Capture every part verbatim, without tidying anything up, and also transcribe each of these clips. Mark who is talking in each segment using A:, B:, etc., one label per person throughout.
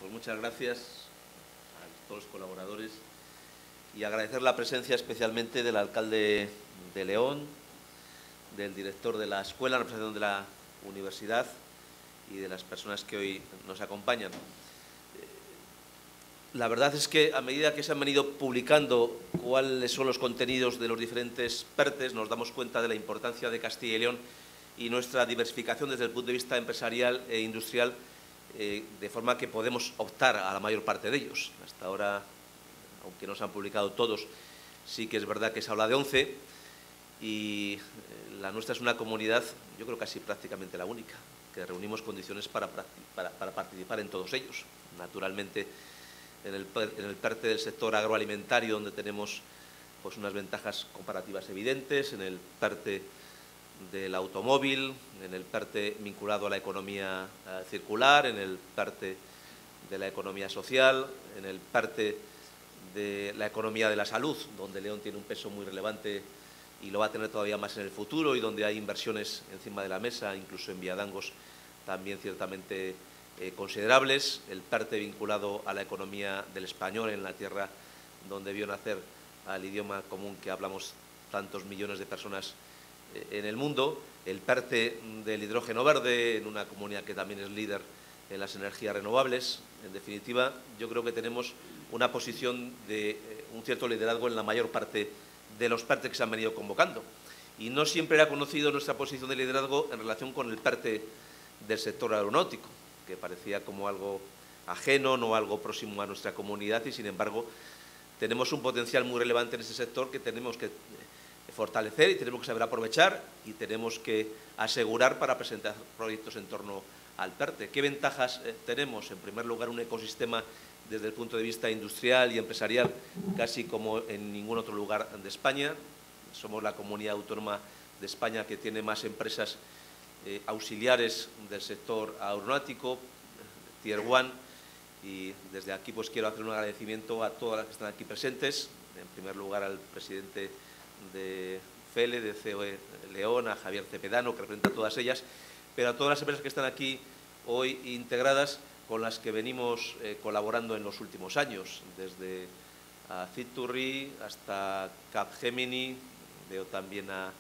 A: Pues muchas gracias a todos los colaboradores y agradecer la presencia especialmente del alcalde de León, del director de la escuela, en representación de la universidad y de las personas que hoy nos acompañan. La verdad es que a medida que se han venido publicando cuáles son los contenidos de los diferentes PERTEs, nos damos cuenta de la importancia de Castilla y León y nuestra diversificación desde el punto de vista empresarial e industrial, eh, de forma que podemos optar a la mayor parte de ellos. Hasta ahora, aunque no se han publicado todos, sí que es verdad que se habla de once y la nuestra es una comunidad, yo creo casi prácticamente la única, que reunimos condiciones para, para, para participar en todos ellos. Naturalmente, en el, en el PERTE del sector agroalimentario, donde tenemos pues, unas ventajas comparativas evidentes, en el PERTE del automóvil, en el PERTE vinculado a la economía eh, circular, en el PERTE de la economía social, en el PERTE de la economía de la salud, donde León tiene un peso muy relevante y lo va a tener todavía más en el futuro, y donde hay inversiones encima de la mesa, incluso en Villadangos también ciertamente eh, considerables, el PERTE vinculado a la economía del español en la tierra donde vio nacer al idioma común que hablamos tantos millones de personas eh, en el mundo, el PERTE del hidrógeno verde en una comunidad que también es líder en las energías renovables. En definitiva, yo creo que tenemos una posición de eh, un cierto liderazgo en la mayor parte de los PERTE que se han venido convocando. Y no siempre era conocido nuestra posición de liderazgo en relación con el PERTE del sector aeronáutico, que parecía como algo ajeno, no algo próximo a nuestra comunidad, y sin embargo tenemos un potencial muy relevante en ese sector que tenemos que fortalecer y tenemos que saber aprovechar y tenemos que asegurar para presentar proyectos en torno al PERTE. ¿Qué ventajas eh, tenemos? En primer lugar, un ecosistema desde el punto de vista industrial y empresarial, casi como en ningún otro lugar de España. Somos la comunidad autónoma de España que tiene más empresas eh, auxiliares del sector aeronáutico, Tier One, y desde aquí pues quiero hacer un agradecimiento a todas las que están aquí presentes, en primer lugar al presidente de FELE, de C O E León, a Javier Cepedano, que representa a todas ellas, pero a todas las empresas que están aquí hoy integradas, con las que venimos eh, colaborando en los últimos años, desde a Citurri hasta Capgemini, veo también a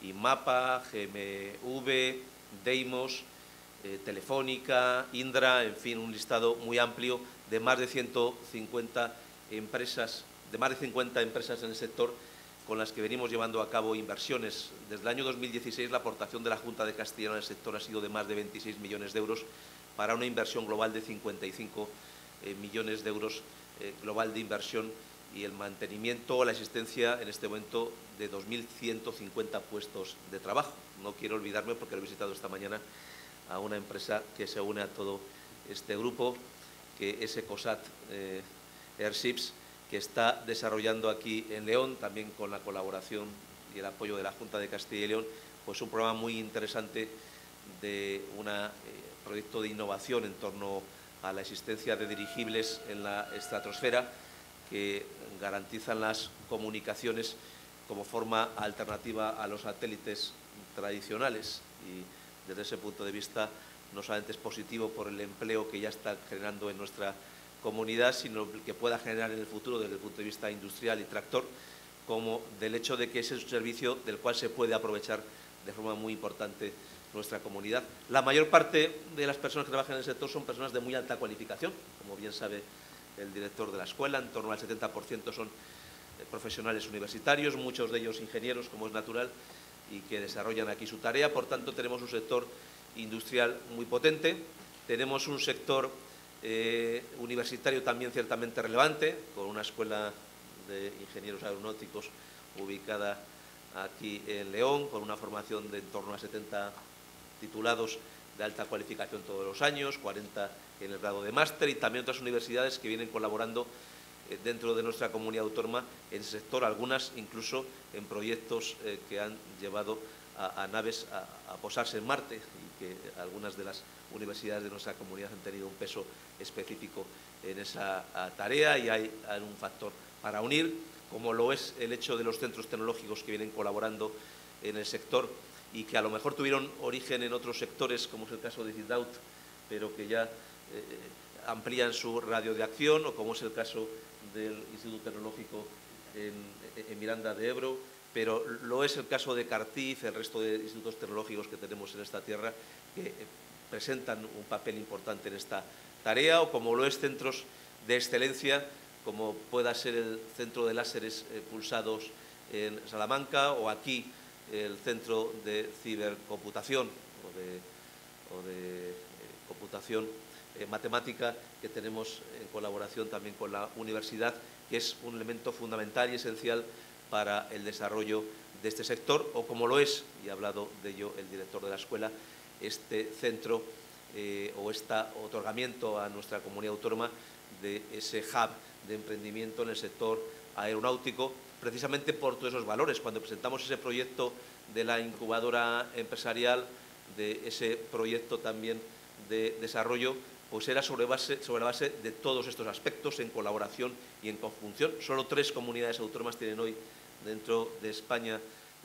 A: IMAPA, G M V, Deimos, eh, Telefónica, Indra, en fin, un listado muy amplio de más de ciento cincuenta empresas, de más de cincuenta empresas en el sector con las que venimos llevando a cabo inversiones. Desde el año dos mil dieciséis la aportación de la Junta de Castilla y León en el sector ha sido de más de veintiséis millones de euros, para una inversión global de cincuenta y cinco eh, millones de euros eh, global de inversión, y el mantenimiento o la existencia en este momento de dos mil ciento cincuenta puestos de trabajo. No quiero olvidarme, porque lo he visitado esta mañana, a una empresa que se une a todo este grupo, que es Ecosat eh, Airships, que está desarrollando aquí en León, también con la colaboración y el apoyo de la Junta de Castilla y León, pues un programa muy interesante de un eh, proyecto de innovación en torno a la existencia de dirigibles en la estratosfera que garantizan las comunicaciones como forma alternativa a los satélites tradicionales, y desde ese punto de vista no solamente es positivo por el empleo que ya está generando en nuestra comunidad, sino el que pueda generar en el futuro desde el punto de vista industrial y tractor, como del hecho de que ese es un servicio del cual se puede aprovechar de forma muy importante nuestra comunidad. La mayor parte de las personas que trabajan en el sector son personas de muy alta cualificación, como bien sabe el director de la escuela, en torno al setenta por ciento son profesionales universitarios, muchos de ellos ingenieros, como es natural, y que desarrollan aquí su tarea. Por tanto, tenemos un sector industrial muy potente, tenemos un sector eh, universitario también ciertamente relevante, con una escuela de ingenieros aeronáuticos ubicada aquí en León, con una formación de en torno a setenta titulados de alta cualificación todos los años, cuarenta en el grado de máster, y también otras universidades que vienen colaborando eh, dentro de nuestra comunidad autónoma en ese sector, algunas incluso en proyectos eh, que han llevado a, a naves a, a posarse en Marte, y que algunas de las universidades de nuestra comunidad han tenido un peso específico en esa tarea, y hay, hay un factor para unir, como lo es el hecho de los centros tecnológicos que vienen colaborando en el sector y que a lo mejor tuvieron origen en otros sectores, como es el caso de Cidaut, pero que ya eh, amplían su radio de acción, o como es el caso del Instituto Tecnológico en, en Miranda de Ebro, pero lo es el caso de Cartif, el resto de institutos tecnológicos que tenemos en esta tierra, que presentan un papel importante en esta tarea, o como lo es centros de excelencia, como pueda ser el Centro de Láseres eh, Pulsados en Salamanca, o aquí el Centro de Cibercomputación o de, o de eh, computación eh, matemática que tenemos en colaboración también con la universidad, que es un elemento fundamental y esencial para el desarrollo de este sector, o como lo es, y ha hablado de ello el director de la escuela, este centro eh, o este otorgamiento a nuestra comunidad autónoma de ese hub de emprendimiento en el sector aeronáutico, precisamente por todos esos valores. Cuando presentamos ese proyecto de la incubadora empresarial, de ese proyecto también de desarrollo, pues era sobre, base, sobre la base de todos estos aspectos, en colaboración y en conjunción. Solo tres comunidades autónomas tienen hoy dentro de España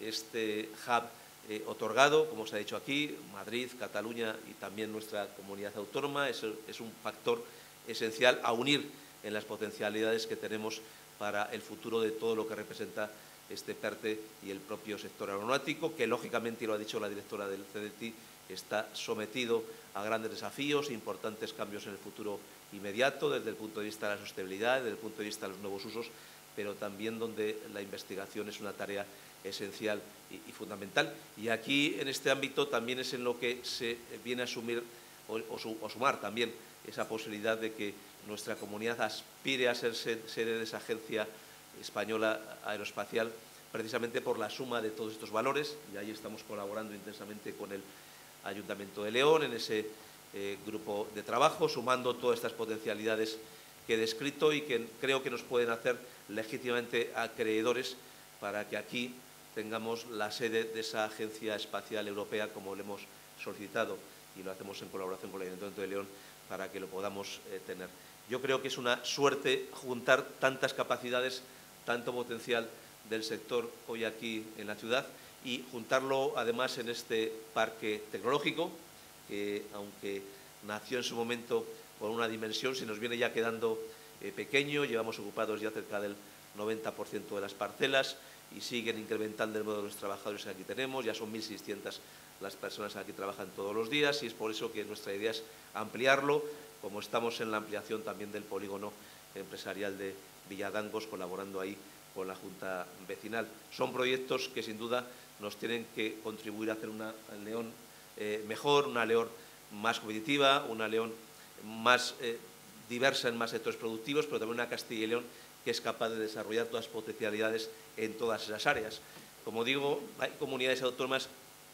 A: este hub eh, otorgado, como se ha dicho aquí, Madrid, Cataluña y también nuestra comunidad autónoma. Es, es un factor esencial a unir en las potencialidades que tenemos para el futuro de todo lo que representa este PERTE y el propio sector aeronáutico, que lógicamente, y lo ha dicho la directora del C D T I, está sometido a grandes desafíos e importantes cambios en el futuro inmediato, desde el punto de vista de la sostenibilidad, desde el punto de vista de los nuevos usos, pero también donde la investigación es una tarea esencial y, y fundamental. Y aquí, en este ámbito, también es en lo que se viene a asumir o, o, su, o sumar también esa posibilidad de que nuestra comunidad aspire a ser sede de esa agencia española aeroespacial, precisamente por la suma de todos estos valores, y ahí estamos colaborando intensamente con el Ayuntamiento de León en ese eh, grupo de trabajo, sumando todas estas potencialidades que he descrito y que creo que nos pueden hacer legítimamente acreedores para que aquí tengamos la sede de esa Agencia Espacial Europea, como le hemos solicitado, y lo hacemos en colaboración con el Ayuntamiento de León, para que lo podamos eh, tener. Yo creo que es una suerte juntar tantas capacidades, tanto potencial del sector hoy aquí en la ciudad, y juntarlo además en este parque tecnológico, que aunque nació en su momento con una dimensión, se nos viene ya quedando eh, pequeño. Llevamos ocupados ya cerca del noventa por ciento de las parcelas y siguen incrementando el número de los trabajadores que aquí tenemos. Ya son mil seiscientas las personas que aquí trabajan todos los días, y es por eso que nuestra idea es ampliarlo, como estamos en la ampliación también del polígono empresarial de Villadangos, colaborando ahí con la Junta Vecinal. Son proyectos que sin duda nos tienen que contribuir a hacer una León eh, mejor, una León más competitiva, una León más eh, diversa en más sectores productivos, pero también una Castilla y León que es capaz de desarrollar todas las potencialidades en todas esas áreas. Como digo, hay comunidades autónomas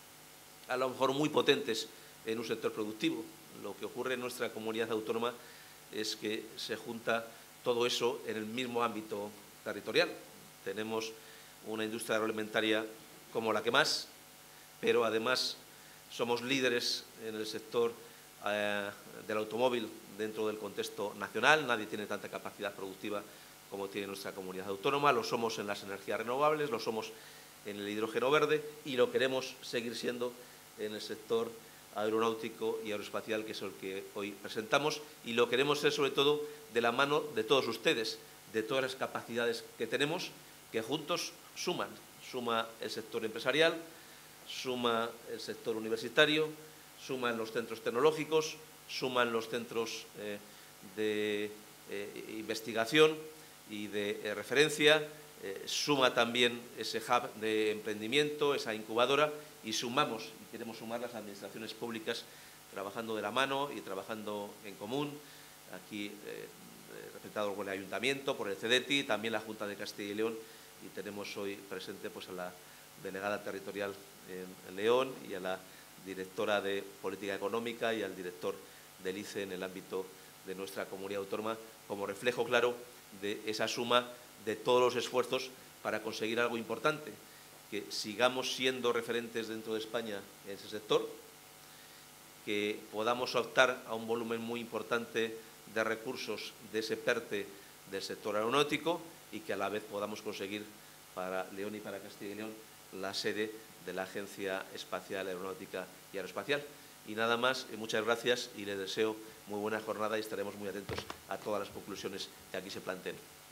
A: a lo mejor muy potentes en un sector productivo. Lo que ocurre en nuestra comunidad autónoma es que se junta todo eso en el mismo ámbito territorial. Tenemos una industria agroalimentaria como la que más, pero además somos líderes en el sector eh, del automóvil dentro del contexto nacional. Nadie tiene tanta capacidad productiva como tiene nuestra comunidad autónoma. Lo somos en las energías renovables, lo somos en el hidrógeno verde, y lo queremos seguir siendo en el sector aeronáutico y aeroespacial, que es el que hoy presentamos, y lo queremos ser sobre todo de la mano de todos ustedes, de todas las capacidades que tenemos, que juntos suman. Suma el sector empresarial, suma el sector universitario, suman los centros tecnológicos, suman los centros eh, de eh, investigación y de eh, referencia, eh, suma también ese hub de emprendimiento, esa incubadora, y sumamos, y queremos sumar las administraciones públicas trabajando de la mano y trabajando en común. Aquí eh, representado por el Ayuntamiento, por el C D T I, también la Junta de Castilla y León, y tenemos hoy presente pues, a la delegada territorial en, en León y a la directora de Política Económica y al director del I C E en el ámbito de nuestra comunidad autónoma, como reflejo claro de esa suma de todos los esfuerzos para conseguir algo importante, que sigamos siendo referentes dentro de España en ese sector, que podamos optar a un volumen muy importante de recursos de ese PERTE del sector aeronáutico, y que a la vez podamos conseguir para León y para Castilla y León la sede de la Agencia Espacial Aeronáutica y Aeroespacial. Y nada más, eh, muchas gracias y les deseo muy buena jornada y estaremos muy atentos a todas las conclusiones que aquí se planteen.